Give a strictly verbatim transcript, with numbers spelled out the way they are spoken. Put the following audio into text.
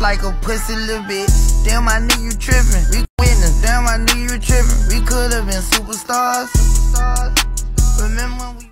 like a pussy little bitch. Damn, I knew you trippin'. We witness. Damn, I knew you trippin'. We could've been superstars. Remember when we